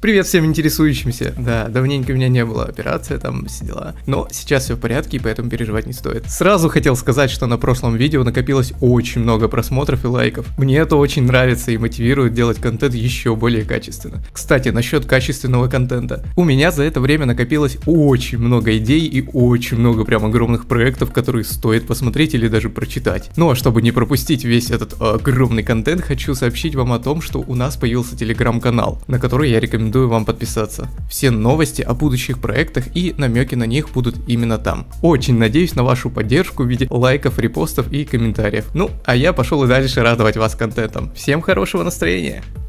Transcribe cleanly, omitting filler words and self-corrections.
Привет всем интересующимся. Да, давненько у меня не было, операция, там все дела. Но сейчас все в порядке, и поэтому переживать не стоит. Сразу хотел сказать, что на прошлом видео накопилось очень много просмотров и лайков. Мне это очень нравится и мотивирует делать контент еще более качественно. Кстати, насчет качественного контента. У меня за это время накопилось очень много идей и очень много прям огромных проектов, которые стоит посмотреть или даже прочитать. Ну а чтобы не пропустить весь этот огромный контент, хочу сообщить вам о том, что у нас появился телеграм-канал, на который я рекомендую вам подписаться. Все новости о будущих проектах и намеки на них будут именно там. Очень надеюсь на вашу поддержку в виде лайков, репостов и комментариев. Ну, а я пошел и дальше радовать вас контентом. Всем хорошего настроения!